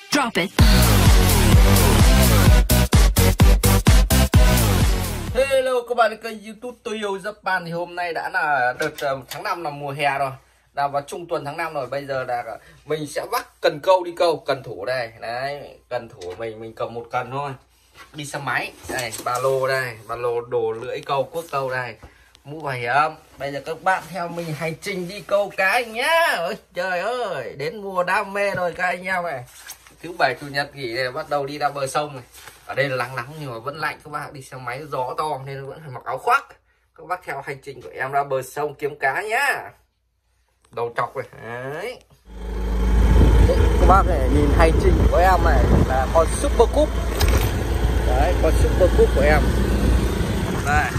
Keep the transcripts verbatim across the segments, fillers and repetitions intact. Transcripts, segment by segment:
Drop it. Hello các bạn kênh YouTube tôi yêu Japan. Thì hôm nay đã là đợt uh, tháng năm là mùa hè rồi, là vào trung tuần tháng năm rồi. Bây giờ là mình sẽ vác cần câu đi câu, cần thủ đây đấy, cần thủ mình mình cầm một cần thôi, đi xe máy đây, ba lô đây, ba lô đồ lưỡi câu, cuốc câu đây, mũ bảo hiểm. Bây giờ các bạn theo mình hành trình đi câu cá anh nhá. Ôi trời ơi, đến mùa đam mê rồi các anh em này. Thứ bảy chủ nhật nghỉ này bắt đầu đi ra bờ sông này. Ở đây là nắng nắng nhưng mà vẫn lạnh, các bạn đi xe máy gió to nên vẫn phải mặc áo khoác. Các bác theo hành trình của em ra bờ sông kiếm cá nhá. Đầu trọc này đấy. Đấy, các bác này nhìn hành trình của em này là con Super Cup. Đấy, con Super Cup của em. Đây.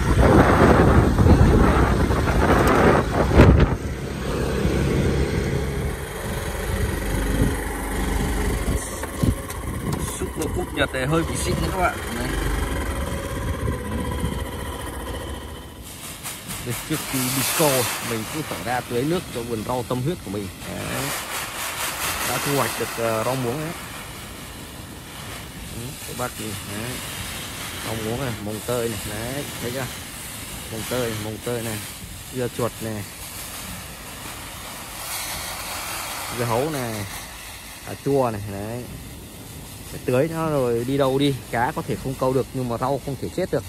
Super Cup Nhật này hơi bị xịn đấy các bạn. Đấy. Để trước khi đi câu mình cứ phải ra tưới nước cho vườn rau tâm huyết của mình. Đấy. Đã thu hoạch được uh, rau muống đấy. Đấy, các bác nhìn đấy. Rau muống này, mồng tơi này, đấy, thấy chưa? Mồng tơi, mồng tơi này, dưa chuột này, dưa hấu này, cà chua này, đấy. Để tưới nó rồi đi đâu đi, cá có thể không câu được nhưng mà rau không thể chết được.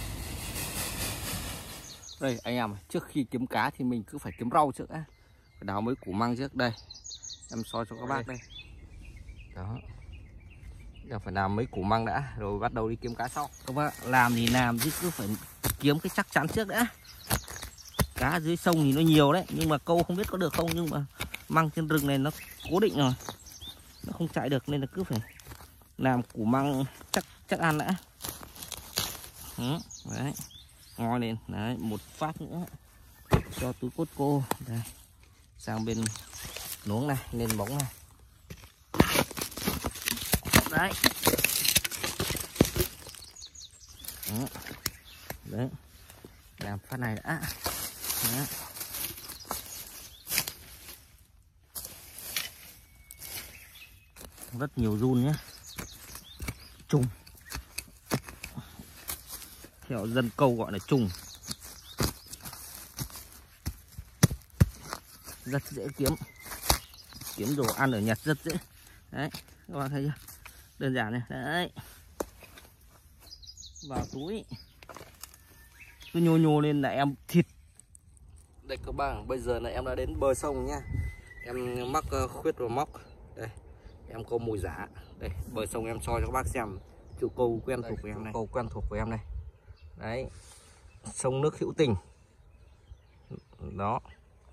Đây anh em, trước khi kiếm cá thì mình cứ phải kiếm rau trước á. Phải đào mấy củ măng trước đây. Em soi cho các bác đây. Đó. Giờ phải làm mấy củ măng đã rồi bắt đầu đi kiếm cá sau. Các bác làm thì làm chứ cứ phải kiếm cái chắc chắn trước đã. Cá dưới sông thì nó nhiều đấy, nhưng mà câu không biết có được không, nhưng mà măng trên rừng này nó cố định rồi. Nó không chạy được nên là cứ phải làm củ măng chắc chắc ăn đã. Đấy. Ngoi lên, đấy, một phát nữa cho túi cốt cô. Đây. Sang bên nuống này, lên bóng này. Đấy. Đó. Đấy. Làm phát này đã. Đấy. Rất nhiều giun nhé. Trùng. Theo dân câu gọi là trùng. Rất dễ kiếm. Kiếm đồ ăn ở Nhật rất dễ. Đấy, các bạn thấy chưa? Đơn giản này, đấy. Vào túi. Cứ nhô nhô lên là em thịt. Đây các bạn, bây giờ là em đã đến bờ sông nhá. Em mắc uh, khuyết vào móc. Đây, em câu mồi giả. Đây, bờ sông em soi cho các bác xem. Chủ câu quen thuộc của em này. Câu quen thuộc của em này. Đấy, sông nước hữu tình. Đó.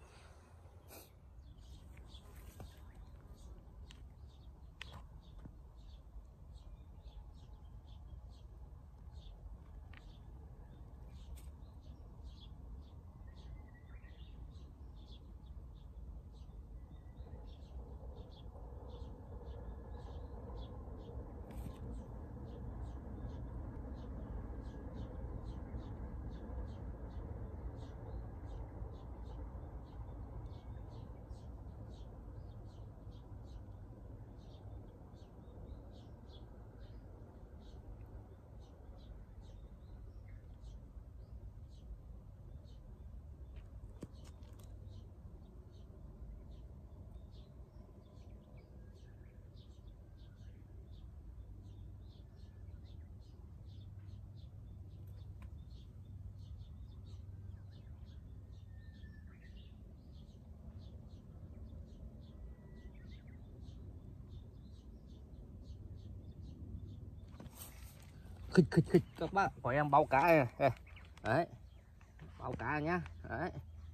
Khích khích khích các bác, của em bao cá này. Đấy, bao cá nhá. Đấy,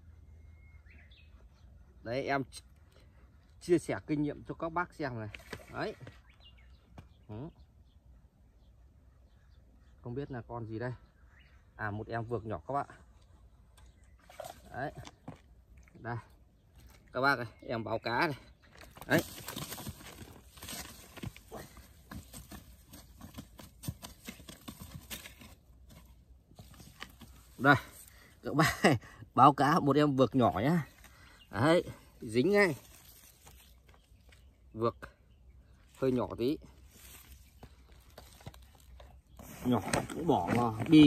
đấy em chia sẻ kinh nghiệm cho các bác xem này. Đấy. Ừ. Không biết là con gì đây. À, một em vược nhỏ các bạn. Đấy. Đây các bác này, em báo cá này. Đấy. Đây các bác, báo cá một em vược nhỏ nhá. Đấy, dính ngay. Vược hơi nhỏ tí. Nhỏ cũng bỏ vào bi.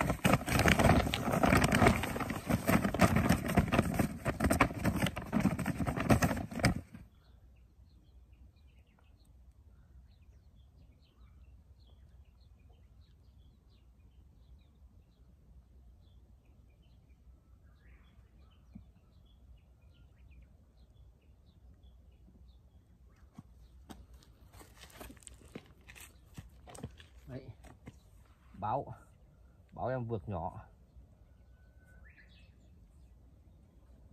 Đấy. Báo báo em vượt nhỏ.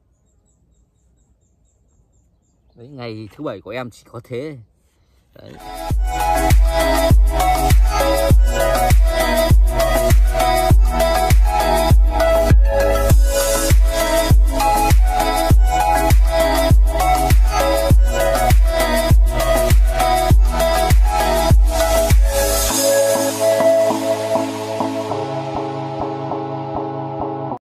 Đấy, ngày thứ bảy của em chỉ có thế. Đấy.